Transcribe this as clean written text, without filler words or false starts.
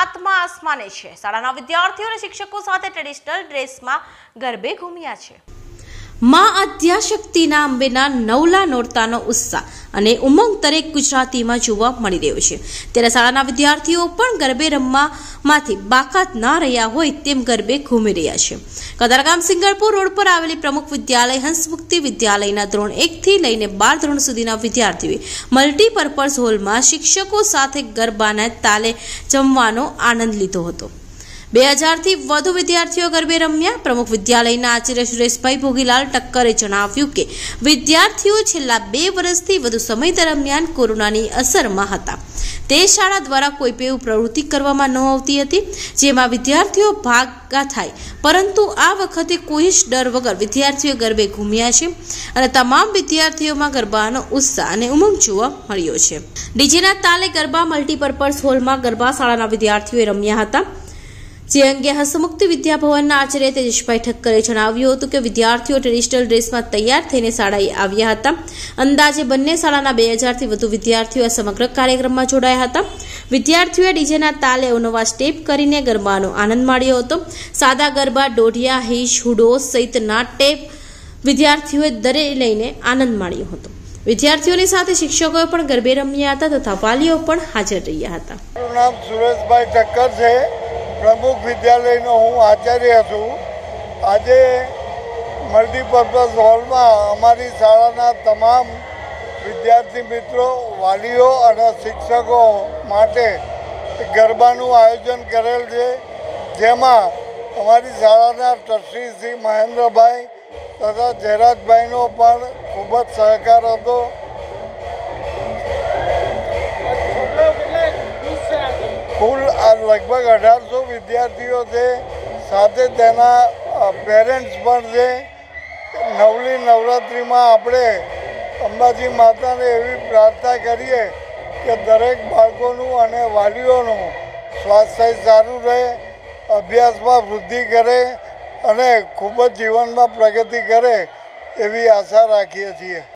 सातमा आसमाने छे। शाळाना विद्यार्थीओ अने शिक्षको साथे ट्रेडिशनल ड्रेसमां गरबे घूम्या छे। मां आद्याशक्तिना अंबेना नवला नोरतानो उत्साह અને ઉમંગ દરેક ગુજરાતીમાં જોવા મળી રહ્યો છે। ત્યારે શાળાના વિદ્યાર્થીઓ પણ ગરબે રમવામાંથી બાકાત ના રહ્યા હોય તેમ ગરબે ઘૂમી રહ્યા છે। કતારગામ સિંગરપુર રોડ પર આવેલી પ્રમુખ વિદ્યાલય હંસમુક્તિ વિદ્યાલયના ધોરણ 1 થી લઈને 12 ધોરણ સુધીના વિદ્યાર્થીઓએ મલ્ટીપર્પઝ હોલમાં શિક્ષકો સાથે ગરબાના તાલે જમવાનો આનંદ લીધો હતો। 2000 થી વધુ વિદ્યાર્થીઓ ગરબે રમ્યા। પ્રમુખ વિદ્યાલયના આચાર્ય સુરેશભાઈ ભોગીલાલ ટક્કરે જણાવ્યું કે વિદ્યાર્થીઓ છેલ્લા 2 વર્ષથી વધુ સમય દરમિયાન કોરોનાની અસરમાં હતા। તે શાળા દ્વારા કોઈ પણ પ્રવૃત્તિ કરવામાં ન આવતી હતી જેમાં વિદ્યાર્થીઓ ભાગ થાય, પરંતુ આ વખતે કોઈ જ ડર વગર વિદ્યાર્થીઓ ગરબે ઘૂમ્યા છે અને તમામ વિદ્યાર્થીઓમાં ગરબાનો ઉત્સાહ અને ઉમંગ જોવા મળ્યો છે। ડીજેના તાલે ગરબા મલ્ટીપર્પઝ હોલમાં ગરબા શાળાના વિદ્યાર્થીઓએ રમ્યા હતા। જે અંગે હસમુક્તિ વિદ્યાભવનના આચાર્ય તેજસભાઈ ઠક્કરે જણાવ્યું હતું કે વિદ્યાર્થીઓ ટ્રેડિશનલ ડ્રેસમાં તૈયાર થઈને શાળાએ આવ્યા હતા। અંદાજે બંને શાળાના 2000 થી વધુ વિદ્યાર્થીઓ સમગ્ર કાર્યક્રમમાં જોડાયા હતા। વિદ્યાર્થીઓએ ડીજેના તાલે અવનવા સ્ટેપ કરીને ગરબાનો આનંદ માણ્યો હતો। સાદા ગરબા, દોઢિયા, હીશ, હુડો સહિતના ટેપ વિદ્યાર્થીઓએ દરે લઈને આનંદ માણ્યો હતો। વિદ્યાર્થીઓની સાથે શિક્ષકોએ પણ ગરબે રમ્યા હતા તથા વાલીઓ પણ હાજર રહ્યા હતા। મારું નામ સુરેશભાઈ ઠક્કર છે। प्रमुख विद्यालय हूँ आचार्य छूँ। आज मल्टीपर्पज हॉल में अमरी शाला तमाम विद्यार्थी मित्रों, वालीओ और शिक्षकों माटे गरबानु आयोजन करेल है, जेमा अमरी शाला ट्रस्टी श्री महेंद्र भाई तथा जयराज भाई नो पण खूब ज सहकार हतो। कुल लगभग 1800 विद्यार्थीओ थे, साथे तेना पेरेंट्स पण थे। नवली नवरात्रि में आपणे अंबाजी माता ने एवी प्रार्थना करिए कि दरेक बाळकोनुं अने वालीओनुं स्वास्थ्य सारूं रहे, अभ्यास में वृद्धि करे अने खूब ज जीवन में प्रगति करे एवी आशा राखीए छीए।